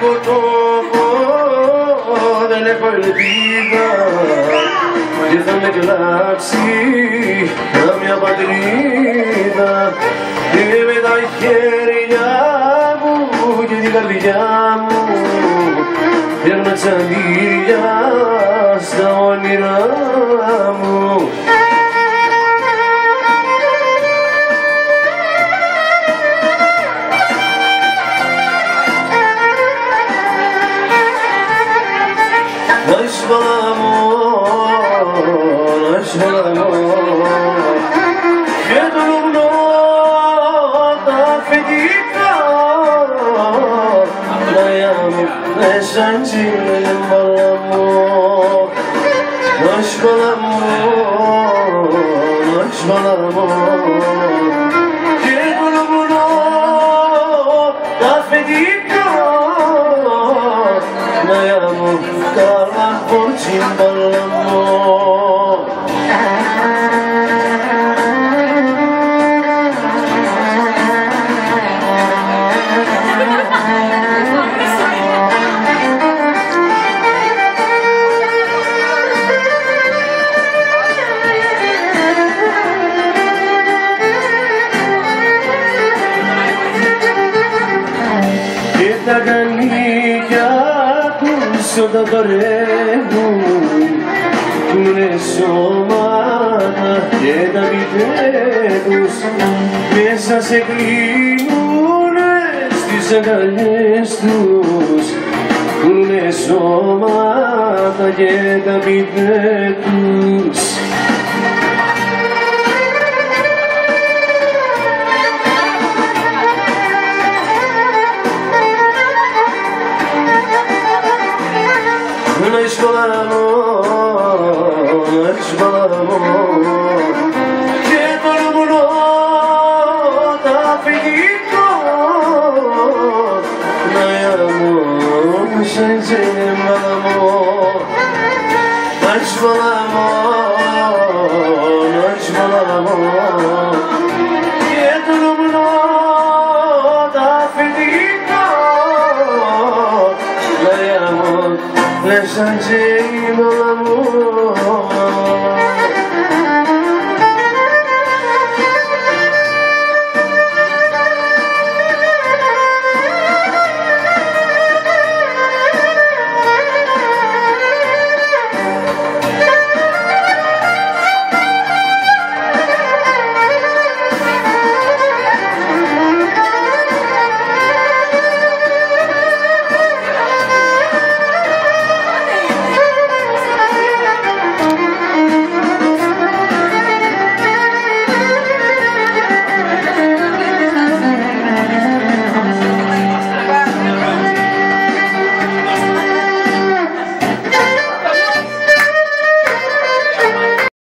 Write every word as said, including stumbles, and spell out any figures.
έχω τόπο, δεν έχω ελπίδα και θα με κλάψει καμιά πατρίδα και με τα χέρια μου και την καρδιά μου παίρνω τσαντήρια στα όνειρά μου. Και το λουνό τα αφεντικά Μaya μου μέσα τσίλε μπαλαμό Νος μπαλαμό, νος μπαλαμό Και το λουνό τα αφεντικά Μaya μου καλά πόρτσι μπαλαμό. Τα κανίκια τους όταν παρέχουν πούνε σώματα και τα μητέ τους μέσα σε κλείνουνε στις αγκαλιές τους πούνε σώματα και τα μητέ τους.